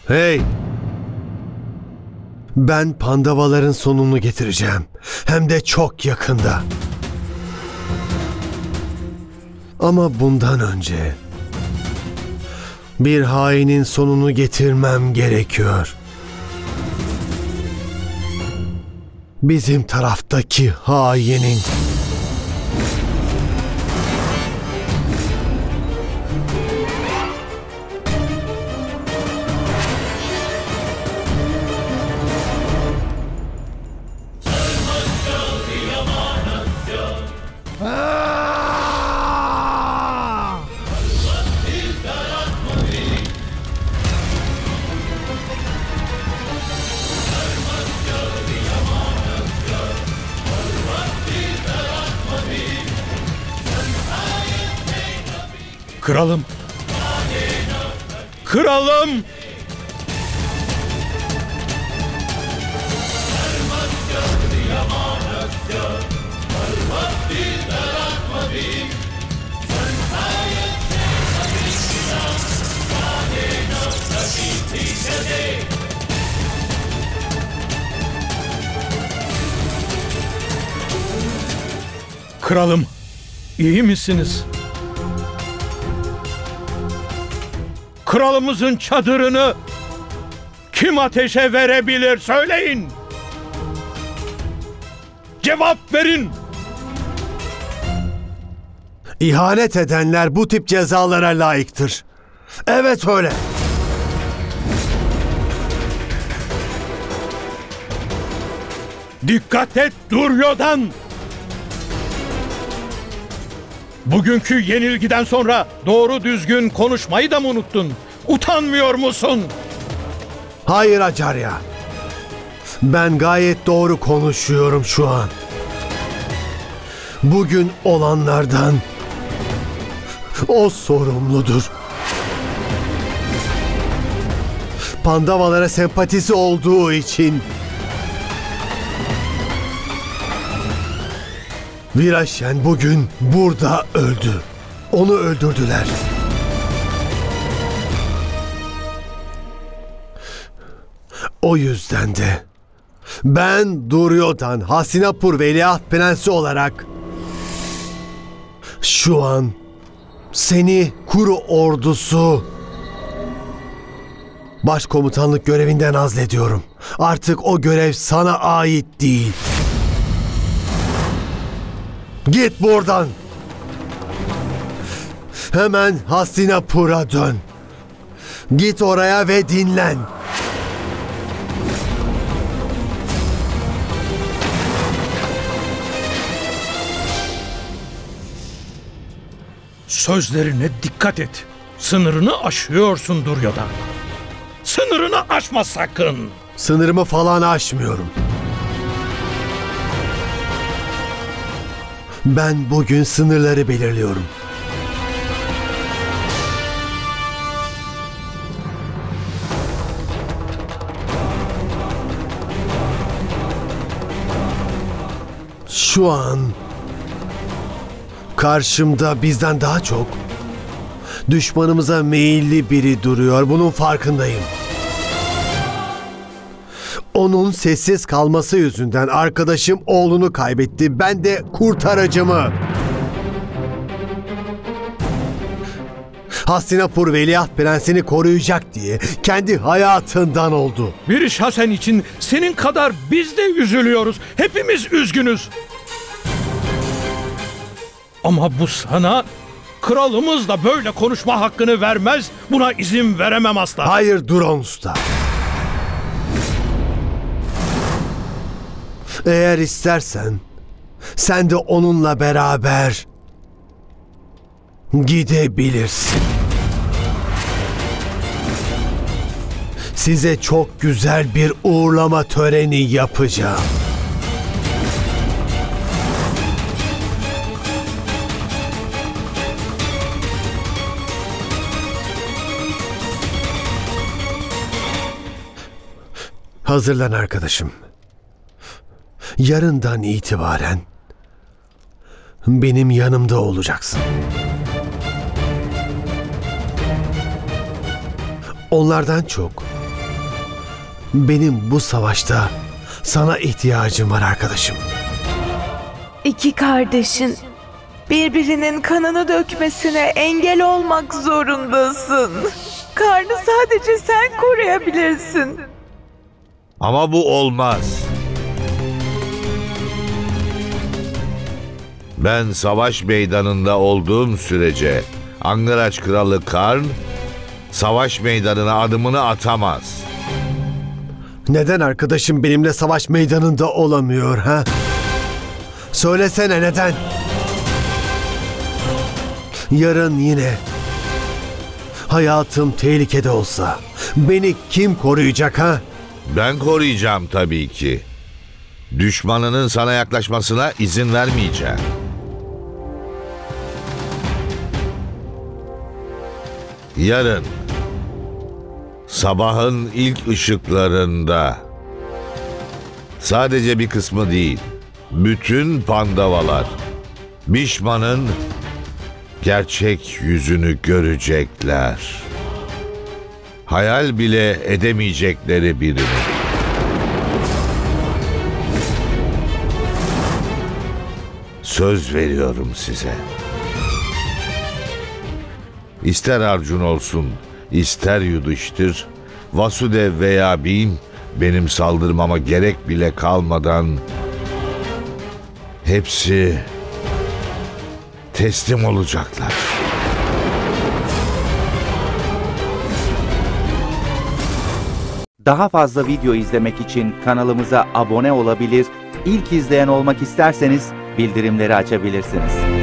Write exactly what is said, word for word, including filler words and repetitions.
Hey! Ben Pandavaların sonunu getireceğim. Hem de çok yakında. Ama bundan önce bir hainin sonunu getirmem gerekiyor. Bizim taraftaki hainin. Kralım! Kralım! Kralım, iyi misiniz? Kralımızın çadırını kim ateşe verebilir söyleyin. Cevap verin. İhanet edenler bu tip cezalara layıktır. Evet öyle. Dikkat et Duryodhan. Bugünkü yenilgiden sonra doğru düzgün konuşmayı da mı unuttun? Utanmıyor musun? Hayır Acarya. Ben gayet doğru konuşuyorum şu an. Bugün olanlardan o sorumludur. Pandavalara sempatisi olduğu için Virashen bugün burada öldü. Onu öldürdüler. O yüzden de ben Duryodhan, Hastinapur Veliaht Prensi olarak şu an seni Kuru ordusu başkomutanlık görevinden azlediyorum. Artık o görev sana ait değil. Git buradan. Hemen Hastinapur'a dön. Git oraya ve dinlen. Sözlerine dikkat et. Sınırını aşıyorsun Duryodhan. Sınırını aşma sakın. Sınırımı falan aşmıyorum. Ben bugün sınırları belirliyorum. Şu an karşımda bizden daha çok düşmanımıza meyilli biri duruyor. Bunun farkındayım. Onun sessiz kalması yüzünden arkadaşım oğlunu kaybetti. Ben de kurtarıcımı. Hastinapur Veliaht Prensini koruyacak diye kendi hayatından oldu. Virashen için senin kadar biz de üzülüyoruz. Hepimiz üzgünüz. Ama bu sana kralımız da böyle konuşma hakkını vermez. Buna izin veremem asla. Hayır Duron Usta. Eğer istersen sen de onunla beraber gidebilirsin. Size çok güzel bir uğurlama töreni yapacağım. Hazırlan arkadaşım. Yarından itibaren benim yanımda olacaksın. Onlardan çok Benim bu savaşta sana ihtiyacım var arkadaşım. İki kardeşin birbirinin kanını dökmesine engel olmak zorundasın. Karnı sadece sen koruyabilirsin. Ama bu olmaz. Ben savaş meydanında olduğum sürece Angaraç Kralı Karn savaş meydanına adımını atamaz. Neden arkadaşım benimle savaş meydanında olamıyor ha? Söylesene neden? Yarın yine hayatım tehlikede olsa beni kim koruyacak ha? Ben koruyacağım tabii ki. Düşmanının sana yaklaşmasına izin vermeyeceğim. Yarın sabahın ilk ışıklarında sadece bir kısmı değil, bütün Pandavalar Bhishma'nın gerçek yüzünü görecekler. Hayal bile edemeyecekleri birini. Söz veriyorum size. İster Arjun olsun, ister Yudhishthir, Vasudev veya Bhim benim saldırmama gerek bile kalmadan hepsi teslim olacaklar. Daha fazla video izlemek için kanalımıza abone olabilir, ilk izleyen olmak isterseniz bildirimleri açabilirsiniz.